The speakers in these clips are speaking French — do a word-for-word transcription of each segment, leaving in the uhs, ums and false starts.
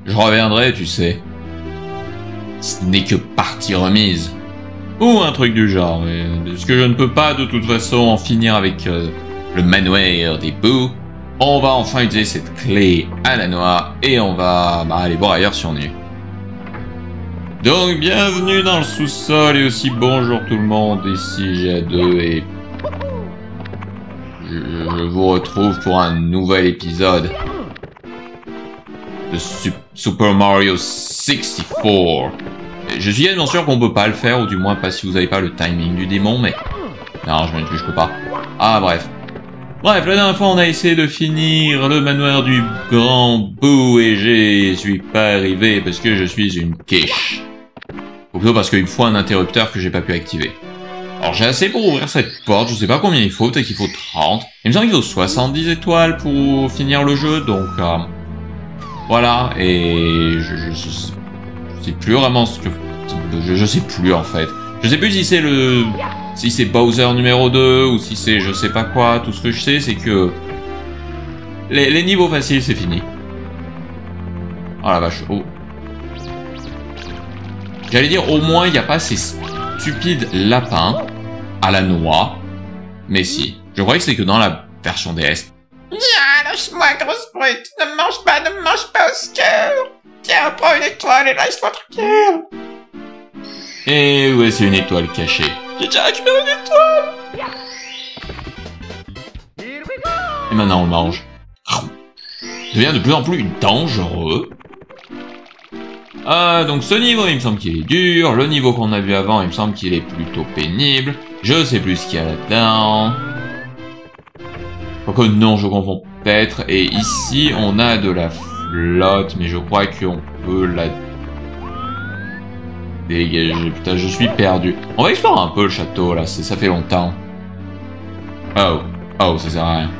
Je reviendrai, tu sais. Ce n'est que partie remise. Ou un truc du genre. Mais, parce que je ne peux pas de toute façon en finir avec euh, le manoir des bouts. On va enfin utiliser cette clé à la noix. Et on va bah, aller voir ailleurs si on est. Donc bienvenue dans le sous-sol et aussi bonjour tout le monde. Ici G A deux et... Je, je vous retrouve pour un nouvel épisode de Su Super Mario soixante-quatre. Je suis également sûr qu'on peut pas le faire, ou du moins pas si vous avez pas le timing du démon, mais... Non, je m'excuse, je peux pas. Ah, bref. Bref, la dernière fois, on a essayé de finir le manoir du grand bout, et je suis pas arrivé parce que je suis une quiche. Ou plutôt parce qu'il me faut un interrupteur que j'ai pas pu activer. Alors, j'ai assez pour ouvrir cette porte, je sais pas combien il faut, peut-être qu'il faut trente. Il me semble qu'il faut soixante-dix étoiles pour finir le jeu, donc... Euh... Voilà, et je, je, je, je sais plus vraiment ce que... Je, je sais plus, en fait. Je sais plus si c'est le... Si c'est Bowser numéro deux, ou si c'est je sais pas quoi. Tout ce que je sais, c'est que... Les, les niveaux faciles, c'est fini. Oh la vache, oh. J'allais dire, au moins, il n'y a pas ces stupides lapins à la noix. Mais si. Je croyais que c'était que dans la version D S. Viens, lâche-moi, grosse brute. Ne me mange pas, ne me mange pas au cœur. Tiens, prends une étoile et laisse-moi tranquille. Et ouais, c'est une étoile cachée. J'ai déjà récupéré une étoile. Et maintenant, on le mange. Ça devient de plus en plus dangereux. Ah, donc ce niveau, il me semble qu'il est dur. Le niveau qu'on a vu avant, il me semble qu'il est plutôt pénible. Je sais plus ce qu'il y a là-dedans. Quoique non, je confonds peut-être. Et ici, on a de la flotte, mais je crois qu'on peut la dégager. Putain, je suis perdu. On va explorer un peu le château, là. Ça fait longtemps. Oh. Oh, ça sert à rien.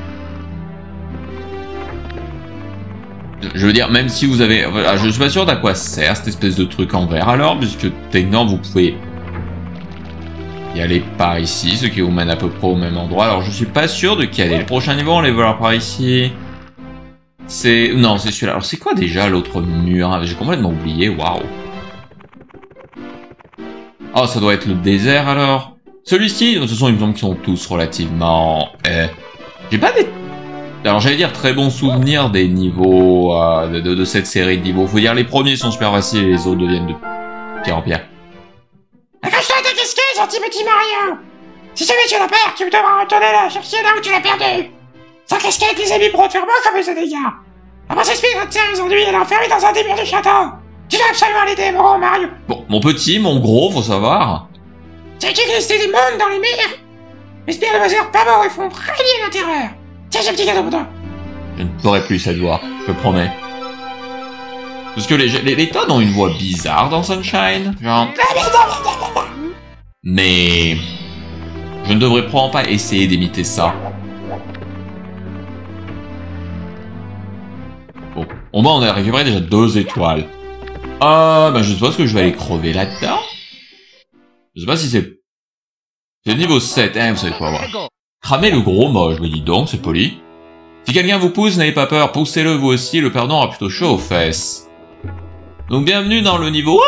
Je veux dire, même si vous avez... Je suis pas sûr d'à quoi sert cette espèce de truc en verre, alors, puisque techniquement, vous pouvez... y aller par ici, ce qui vous mène à peu près au même endroit. Alors je suis pas sûr de quel est le prochain niveau, on les voit par ici. C'est... Non, c'est celui-là. Alors c'est quoi déjà l'autre mur? J'ai complètement oublié, waouh. Oh, ça doit être le désert alors. Celui-ci, de toute façon, il me semble qu'ils sont tous relativement... Euh... J'ai pas des... Alors j'allais dire très bons souvenirs des niveaux... Euh, de, de, de cette série de niveaux. Faut dire, les premiers sont super faciles et les autres deviennent de pierre en pierre. Accroche-toi à ta casquette, gentil petit Mario. Si jamais tu la perds, tu devras retourner la chercher là où tu l'as perdue. Sans casquette, les ennemis pourront te faire moins comme ça dégâts. La princesse Peach tient aujourd'hui, elle est enfermée dans un des murs du château. Tu dois absolument l'aider, mon Mario. Bon, mon petit, mon gros, faut savoir. Sais-tu qu'il existe des mondes dans les mers? Les spires de Bowser pas morts et font régner la terreur. Tiens, j'ai un petit cadeau pour toi. Je ne ferai plus cette voix, je te promets. Parce que les, les, les tonnes ont une voix bizarre dans Sunshine, genre... Mais... Je ne devrais probablement pas essayer d'imiter ça. Bon, au moins on a récupéré déjà deux étoiles. Ah, bah je sais pas ce que je vais aller crever là-dedans. Je sais pas si c'est... C'est le niveau sept, hein, vous savez quoi, voir. Cramer le gros moche, me dis donc, c'est poli. Si quelqu'un vous pousse, n'ayez pas peur, poussez-le vous aussi, le perdant aura plutôt chaud aux fesses. Donc bienvenue dans le niveau...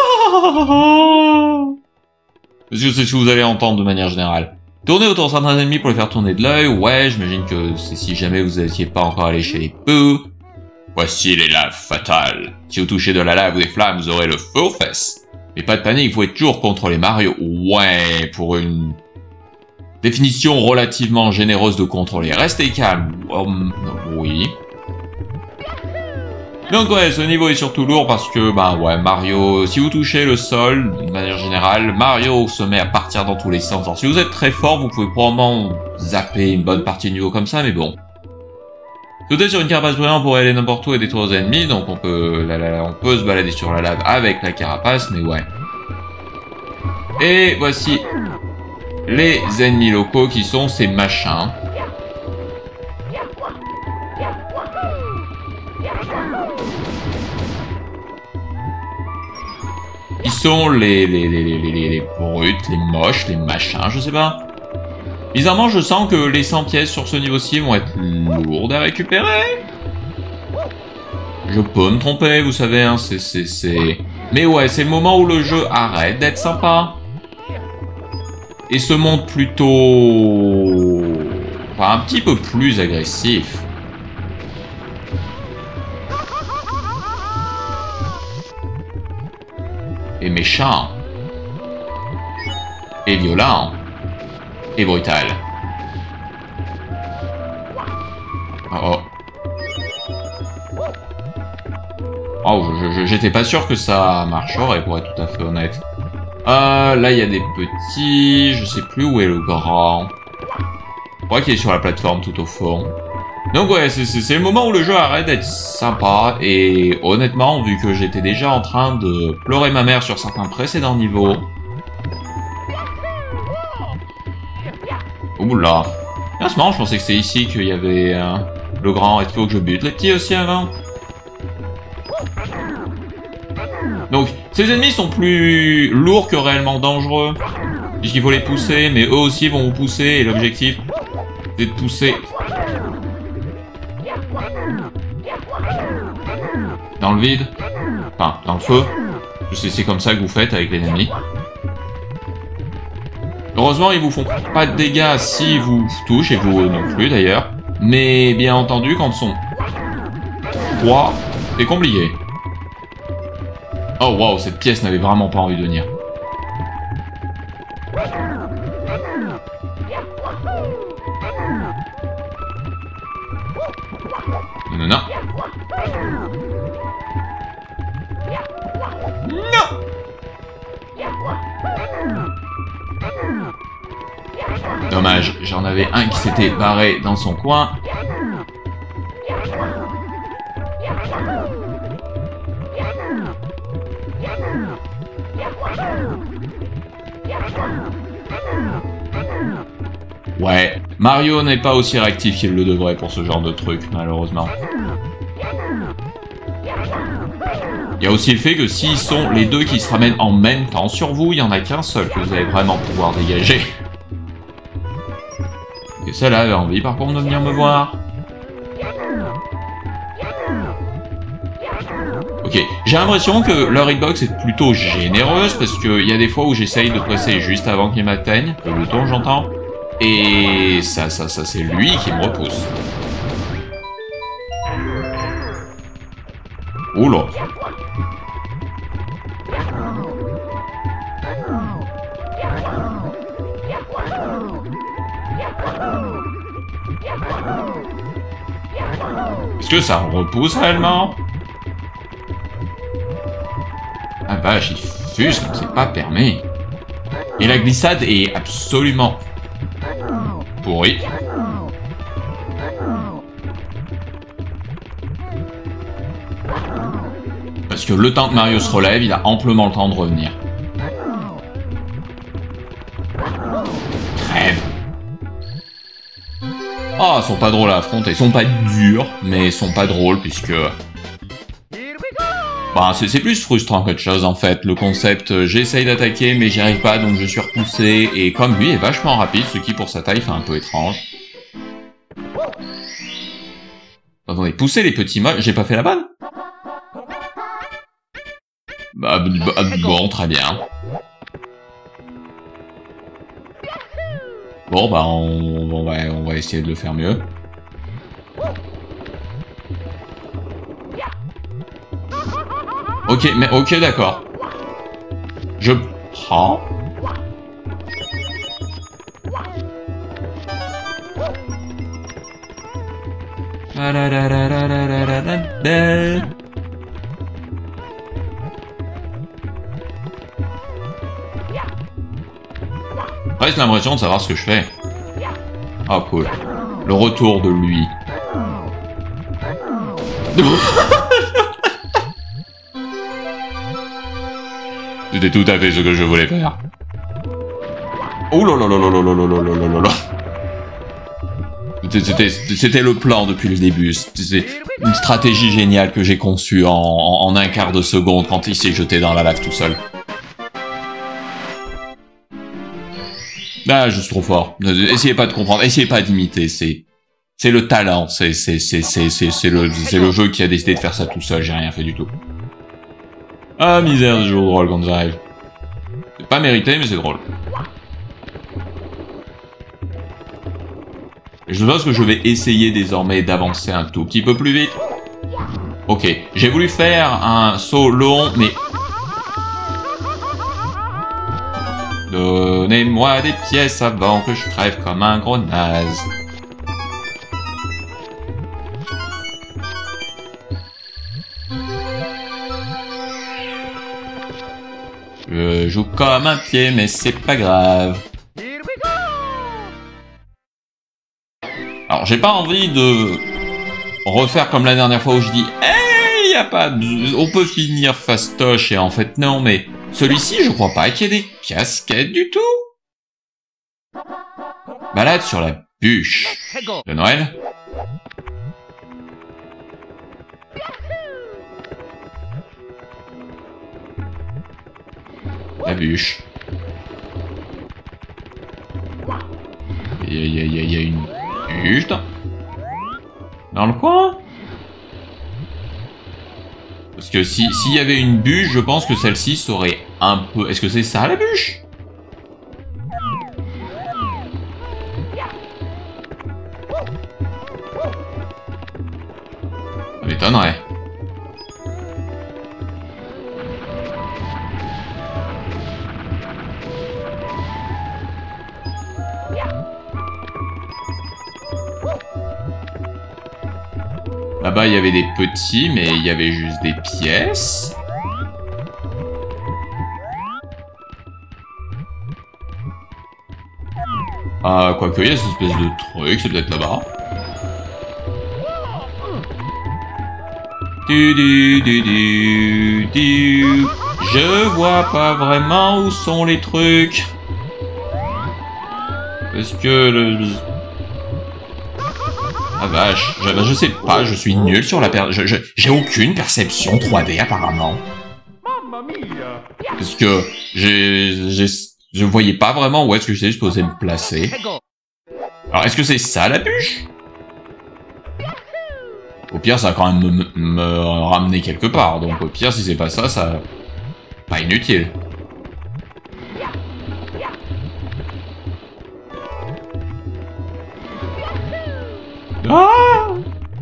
Parce que c'est ce que vous allez entendre de manière générale. Tournez autour de certains ennemis pour les faire tourner de l'œil. Ouais, j'imagine que c'est si jamais vous n'étiez pas encore allé chez les Boo. Voici les laves fatales. Si vous touchez de la lave ou des flammes, vous aurez le feu aux fesses. Mais pas de panique, vous pouvez toujours contrôler Mario. Ouais, pour une définition relativement généreuse de contrôler. Restez calme. Um, oui. Donc ouais, ce niveau est surtout lourd parce que, bah ouais, Mario, si vous touchez le sol, de manière générale, Mario se met à partir dans tous les sens. Alors si vous êtes très fort, vous pouvez probablement zapper une bonne partie du niveau comme ça, mais bon. Sauter sur une carapace brûlante pour aller n'importe où et détruire aux ennemis, donc on peut, la, la, on peut se balader sur la lave avec la carapace, mais ouais. Et voici les ennemis locaux qui sont ces machins. Ils sont les, les, les, les, les, les brutes, les moches, les machins, je sais pas. Bizarrement, je sens que les cent pièces sur ce niveau-ci vont être lourdes à récupérer. Je peux me tromper, vous savez, hein, c'est... c'est, c'est... Mais ouais, c'est le moment où le jeu arrête d'être sympa. Et se montre plutôt... Enfin, un petit peu plus agressif. Et méchant. Et violent. Et brutal. Oh oh. Oh, j'étais pas sûr que ça marcherait, pour être tout à fait honnête. Euh, là, il y a des petits... Je sais plus où est le grand. Je crois qu'il est sur la plateforme tout au fond. Donc ouais, c'est le moment où le jeu arrête d'être sympa. Et honnêtement, vu que j'étais déjà en train de pleurer ma mère sur certains précédents niveaux... Oula. Ah, c'est marrant, je pensais que c'est ici qu'il y avait euh, le grand. Est-ce qu'il faut que je bute les petits aussi avant? Donc, ces ennemis sont plus lourds que réellement dangereux. Puisqu'il faut les pousser, mais eux aussi vont vous pousser, et l'objectif, c'est de pousser... Dans le vide. Enfin, dans le feu. Je sais, c'est comme ça que vous faites avec les ennemis. Heureusement, ils vous font pas de dégâts s'ils vous touchent, et vous non plus d'ailleurs. Mais bien entendu, quand ils sont trois, c'est compliqué. Oh waouh, cette pièce n'avait vraiment pas envie de venir. Non, non, non. Non! Dommage, j'en avais un qui s'était barré dans son coin. Ouais, Mario n'est pas aussi réactif qu'il le devrait pour ce genre de truc, malheureusement. Il y a aussi le fait que s'ils sont les deux qui se ramènent en même temps sur vous, il n'y en a qu'un seul que vous allez vraiment pouvoir dégager. Et celle-là avait envie par contre de venir me voir. Ok, j'ai l'impression que leur hitbox est plutôt généreuse parce qu'il y a des fois où j'essaye de presser juste avant qu'il m'atteigne, le bouton j'entends, et ça, ça, ça c'est lui qui me repousse. Oula. Est-ce que ça me repousse réellement? Ah vache, il fuse comme c'est pas permis. Et la glissade est absolument pourrie. Parce que le temps que Mario se relève, il a amplement le temps de revenir. Crève. Ah, oh, ils sont pas drôles à affronter. Ils sont pas durs, mais ils sont pas drôles puisque... Bah, c'est plus frustrant qu'autre chose en fait. Le concept, euh, j'essaye d'attaquer mais j'y arrive pas donc je suis repoussé. Et comme lui est vachement rapide, ce qui pour sa taille fait un peu étrange. Attendez, pousser les petits moches, j'ai pas fait la bonne? Bah, bah, bon, très bien. Bon, bah, on, on, va, on va essayer de le faire mieux. Ok, mais ok, d'accord. Je prends. Presque l'impression de savoir ce que je fais. Oh cool. Le retour de lui. C'était tout à fait ce que je voulais faire. Oh là là là là là là là là là là. C'était c'était le plan depuis le début. C'était une stratégie géniale que j'ai conçue en, en, en un quart de seconde quand il s'est jeté dans la lave tout seul. Ah, je suis trop fort. Essayez pas de comprendre, essayez pas d'imiter, c'est... C'est le talent, c'est c'est c'est c'est c'est c'est le c'est le jeu qui a décidé de faire ça tout seul, j'ai rien fait du tout. Ah misère, c'est toujours drôle quand j'arrive. C'est pas mérité mais c'est drôle. Je pense que je vais essayer désormais d'avancer un tout petit peu plus vite. Ok, j'ai voulu faire un saut long mais... Donnez-moi des pièces avant que je crève comme un gros naze. Je joue comme un pied, mais c'est pas grave. Alors, j'ai pas envie de refaire comme la dernière fois où je dis « Hey, y a pas de... on peut finir fastoche » et en fait non, mais celui-ci, je crois pas qu'il y ait des casquettes du tout. Balade sur la bûche de Noël. La bûche. Il y a, y a, y a, y a une bûche dans... dans le coin. Parce que si s'il y avait une bûche, je pense que celle-ci serait un peu... Est-ce que c'est ça la bûche? Ça m'étonnerait. Là-bas, il y avait des petits, mais il y avait juste des pièces. Ah, quoique, il y a cette espèce de truc, c'est peut-être là-bas. Du, du, du, du, du. Je vois pas vraiment où sont les trucs. Parce que le... Ah vache, je, je sais pas, je suis nul sur la per... Je, je, j'ai aucune perception trois D apparemment. Parce que j'ai, j'ai, je voyais pas vraiment où est-ce que j'étais supposé me placer. Alors est-ce que c'est ça la bûche? Au pire ça va quand même me, me, me ramener quelque part, donc au pire si c'est pas ça, ça... pas inutile. Ah!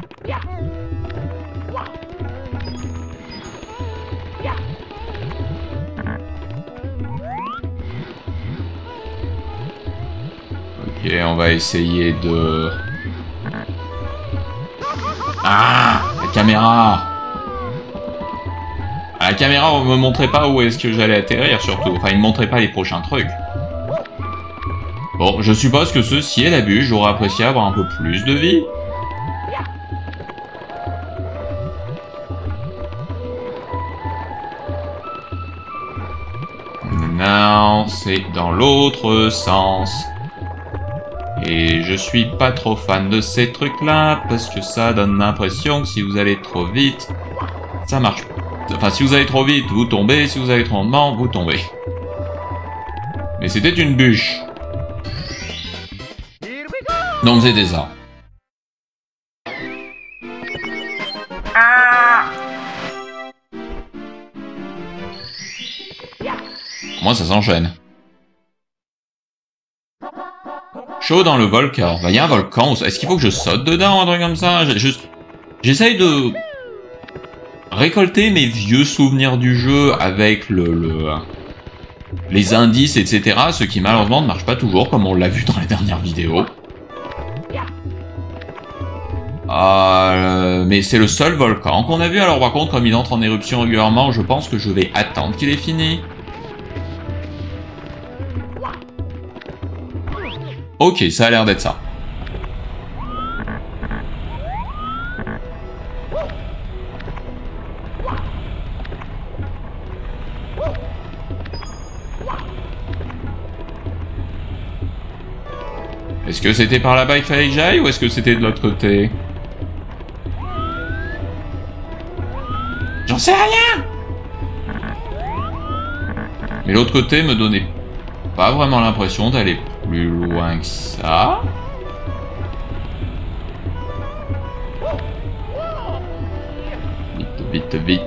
Ok, on va essayer de... Ah! La caméra! À la caméra, on me montrait pas où est-ce que j'allais atterrir, surtout. Enfin, il me montrait pas les prochains trucs. Bon, je suppose que ceci est la bûche, j'aurais apprécié avoir un peu plus de vie. Non, c'est dans l'autre sens. Et je suis pas trop fan de ces trucs-là, parce que ça donne l'impression que si vous allez trop vite, ça marche pas. Enfin, si vous allez trop vite, vous tombez, si vous allez trop lentement, vous tombez. Mais c'était une bûche. Donc c'était ça. Ah. Moi, ça s'enchaîne. Chaud dans le volcan. Bah, y a un volcan. Est-ce qu'il faut que je saute dedans, un truc comme ça? J'essaye de récolter mes vieux souvenirs du jeu avec le, le les indices, et cetera. Ce qui malheureusement ne marche pas toujours, comme on l'a vu dans les dernières vidéos. Euh, mais c'est le seul volcan qu'on a vu. Alors par contre, comme il entre en éruption régulièrement, je pense que je vais attendre qu'il ait fini. Ok, ça a l'air d'être ça. Est-ce que c'était par là-bas qu'il fallait que j'aille ou est-ce que c'était de l'autre côté? J'en sais rien. Mais l'autre côté me donnait pas vraiment l'impression d'aller plus loin que ça. vite, vite.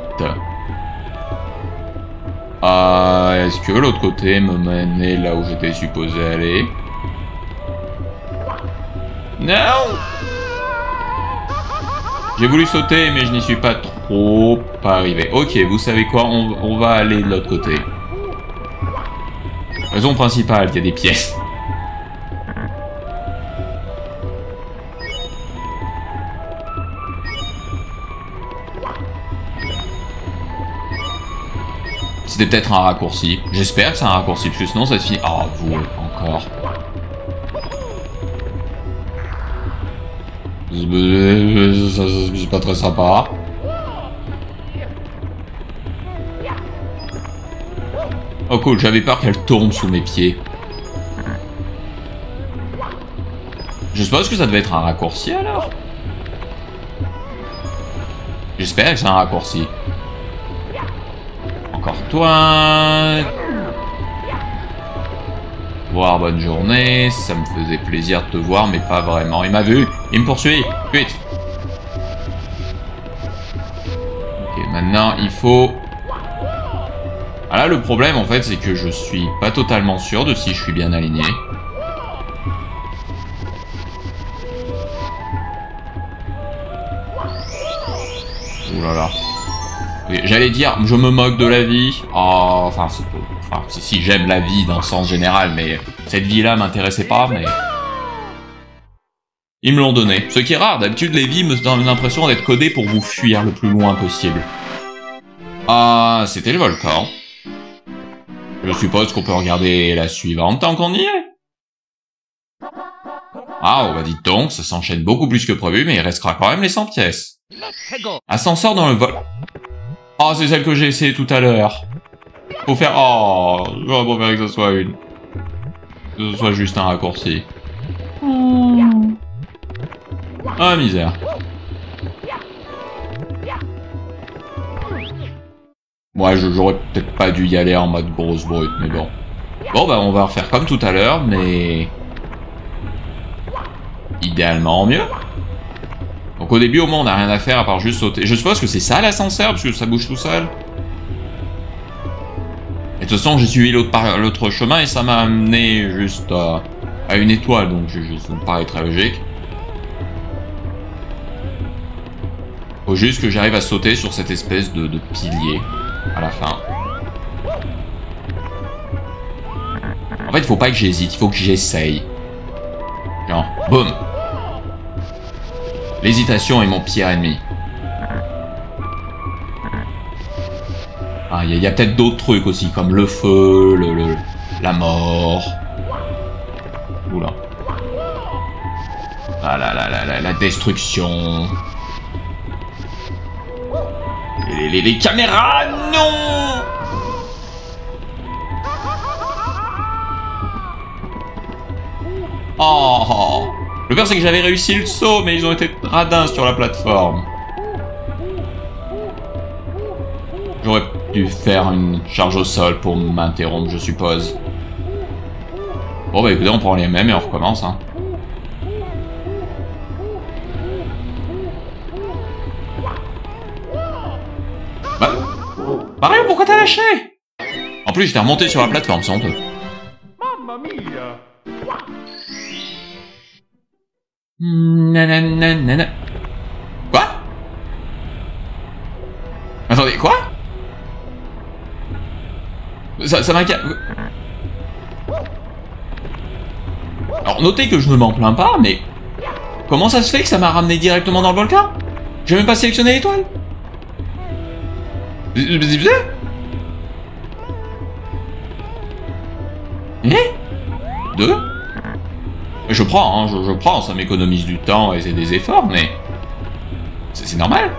Ah, est-ce que l'autre côté me menait là où j'étais supposé aller? Non! J'ai voulu sauter, mais je n'y suis pas trop arrivé. Ok, vous savez quoi? On, on va aller de l'autre côté. Raison principale, il y a des pièces. C'était peut-être un raccourci. J'espère que c'est un raccourci, parce que sinon ça finit... Oh, vous, encore. C'est pas très sympa. Oh cool, j'avais peur qu'elle tombe sous mes pieds. Je suppose que ça devait être un raccourci alors. J'espère que c'est un raccourci. Encore toi. Voir, bonne journée. Ça me faisait plaisir de te voir, mais pas vraiment. Il m'a vu. Il me poursuit. Vite. Ok, maintenant il faut... Ah là, le problème en fait, c'est que je suis pas totalement sûr de si je suis bien aligné. Ouh là là. J'allais dire, je me moque de la vie. Oh, enfin, enfin si, si j'aime la vie dans le sens général, mais cette vie-là m'intéressait pas, mais... Ils me l'ont donné. Ce qui est rare, d'habitude les vies me donnent l'impression d'être codées pour vous fuir le plus loin possible. Ah, c'était le volcan. Je suppose qu'on peut regarder la suivante tant qu'on y est. Ah, oh, bah dites donc, ça s'enchaîne beaucoup plus que prévu, mais il restera quand même les cent pièces. Ascenseur dans le vol... Oh, c'est celle que j'ai essayé tout à l'heure. Faut faire... Oh, j'aurais préféré que ce soit une. Que ce soit juste un raccourci. Ah, misère. Ouais, j'aurais peut-être pas dû y aller en mode grosse brute, mais bon. Bon, bah, on va refaire comme tout à l'heure, mais... idéalement mieux. Donc au début, au moins, on n'a rien à faire à part juste sauter. Je suppose que c'est ça l'ascenseur, parce que ça bouge tout seul. Et de toute façon, j'ai suivi l'autre chemin et ça m'a amené juste à, à une étoile, donc je, je, ça me paraît très logique. Faut juste que j'arrive à sauter sur cette espèce de, de pilier à la fin. En fait, il faut pas que j'hésite, il faut que j'essaye. Genre, boum! L'hésitation est mon pire ennemi. Ah, il y a, a peut-être d'autres trucs aussi, comme le feu, le, le, la mort. Oula. Ah la, la, la, la, la destruction. Les, les, les caméras, non! Oh! Le pire, c'est que j'avais réussi le saut, mais ils ont été radins sur la plateforme. J'aurais dû faire une charge au sol pour m'interrompre, je suppose. Bon, bah écoutez, on prend les mêmes et on recommence, hein. Bah... Mario, pourquoi t'as lâché? En plus, j'étais remonté sur la plateforme, c'est honteux. Nananana. Quoi? Attendez, quoi? Ça, ça m'inquiète. Alors, notez que je ne m'en plains pas, mais... Comment ça se fait que ça m'a ramené directement dans le volcan? J'ai même pas sélectionné l'étoile. Eh? Deux? Je prends, hein, je, je prends, ça m'économise du temps et c'est des efforts, mais... C'est normal.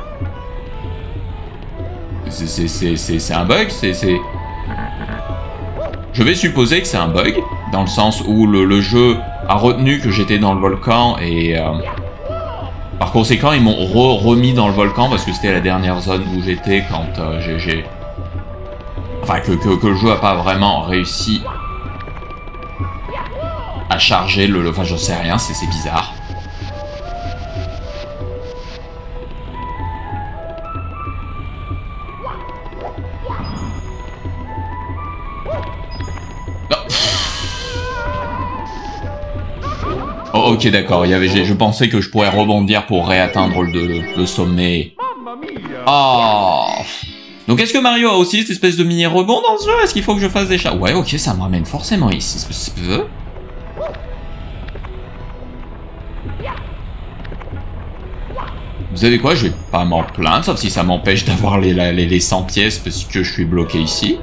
C'est un bug, c'est... Je vais supposer que c'est un bug, dans le sens où le, le jeu a retenu que j'étais dans le volcan et... Euh, par conséquent, ils m'ont re remis dans le volcan parce que c'était la dernière zone où j'étais quand euh, j'ai... Enfin, que, que, que le jeu a pas vraiment réussi... à charger le... Enfin, j'en sais rien, c'est bizarre. Oh, ok, d'accord. Il y avait, je pensais que je pourrais rebondir pour réatteindre le, le, le sommet. Ah. Oh. Donc est-ce que Mario a aussi cette espèce de mini rebond dans ce jeu? Est-ce qu'il faut que je fasse des chats? Ouais, ok, ça me ramène forcément ici. Vous savez quoi? Je vais pas m'en plaindre, sauf si ça m'empêche d'avoir les, les, les cent pièces parce que je suis bloqué ici.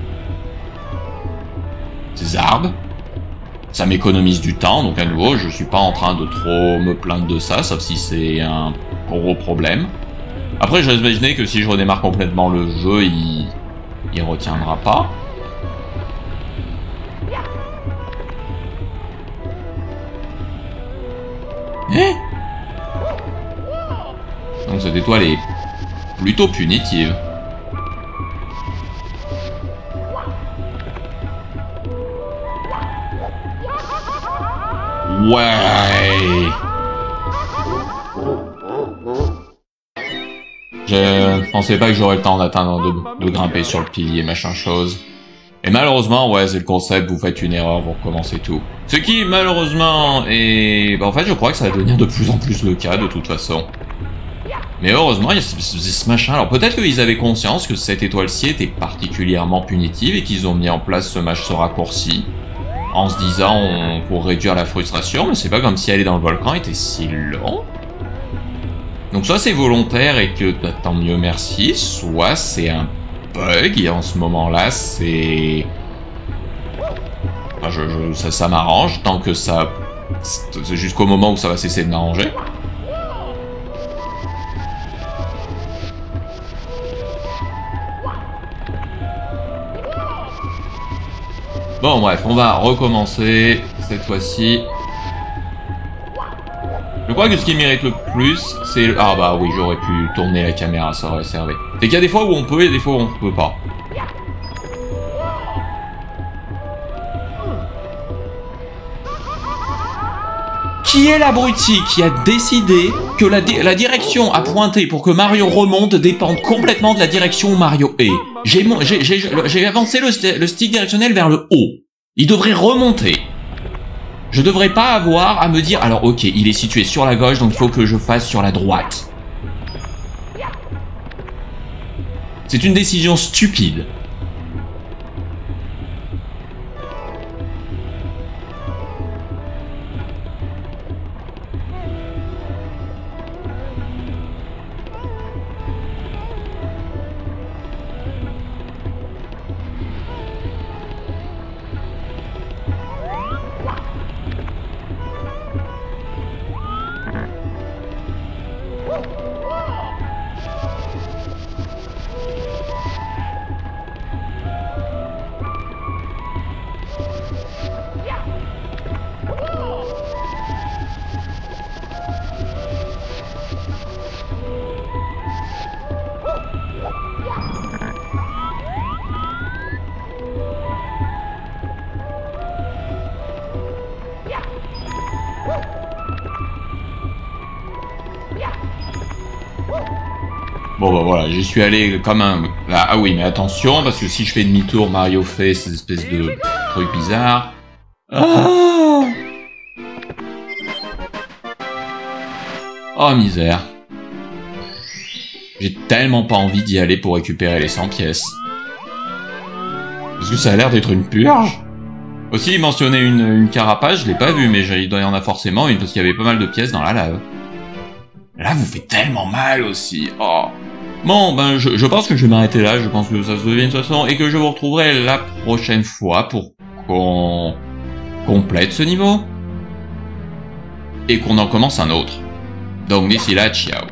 Ces arbres. Ça m'économise du temps, donc à nouveau, je suis pas en train de trop me plaindre de ça, sauf si c'est un gros problème. Après, j'ose imaginer que si je redémarre complètement le jeu, il... il retiendra pas. Eh? Donc cette étoile est plutôt punitive. Ouais. Je pensais pas que j'aurais le temps d'atteindre, de, de grimper sur le pilier, machin chose. Et malheureusement, ouais, c'est le concept, vous faites une erreur, vous recommencez tout. Ce qui, malheureusement, est... Bah, en fait, je crois que ça va devenir de plus en plus le cas, de toute façon. Mais heureusement, il y a ce, ce, ce machin. Alors peut-être qu'ils avaient conscience que cette étoile-ci était particulièrement punitive et qu'ils ont mis en place ce match, ce raccourci. En se disant, on, pour réduire la frustration, mais c'est pas comme si aller dans le volcan était si long. Donc soit c'est volontaire et que, bah, tant mieux merci, soit c'est un bug, et en ce moment-là, c'est... Enfin, je, je, ça, ça m'arrange, tant que ça... C'est jusqu'au moment où ça va cesser de m'arranger. Bon bref, on va recommencer cette fois-ci. Je crois que ce qui mérite le plus, c'est... Ah bah oui, j'aurais pu tourner la caméra, ça aurait servi. C'est qu'il y a des fois où on peut et des fois où on ne peut pas. Qui est l'abruti qui a décidé que la, di la direction à pointer pour que Mario remonte dépend complètement de la direction où Mario est? J'ai avancé le, st le stick directionnel vers le haut. Il devrait remonter. Je devrais pas avoir à me dire, alors ok, il est situé sur la gauche, donc il faut que je fasse sur la droite. C'est une décision stupide. Bon bah voilà, j'y suis allé comme un... Ah, ah oui, mais attention, parce que si je fais demi-tour, Mario fait ces espèces de trucs bizarres. Ah oh misère. J'ai tellement pas envie d'y aller pour récupérer les cent pièces. Parce que ça a l'air d'être une purge. Aussi, il mentionnait une, une carapace, je l'ai pas vue, mais il doit y en avoir forcément une, parce qu'il y avait pas mal de pièces dans la lave. Là, vous fait tellement mal aussi. Oh. Bon, ben, je, je pense que je vais m'arrêter là. Je pense que ça se devient de toute façon. Et que je vous retrouverai la prochaine fois pour qu'on complète ce niveau. Et qu'on en commence un autre. Donc, d'ici là, ciao.